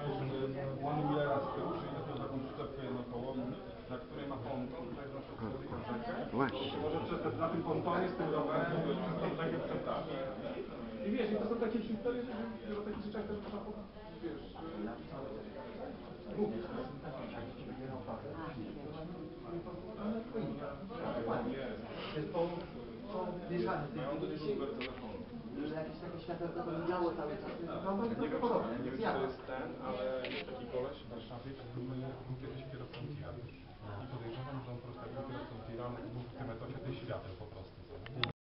on umiera z tyłu, czyli to taką przyczepkę jednokołową, na której ma ponton, tak na przykład rzekę. Właśnie. Może na tym pontonie z tym rowerem przez tą rzekę przeprawić. I wiesz, i to są takie historie, że o takich rzeczach też można, wiesz, mówić. Jest to mieszanie tej jakieś takie światełko to działo cały czas. Nie wiem, czy to jest ten, ale jest taki koleś w Warszawie, który był kiedyś kierowcą tira. I podejrzewam, że on po prostu jak był kierowcą tira, on był w tym etosie tych świateł po prostu.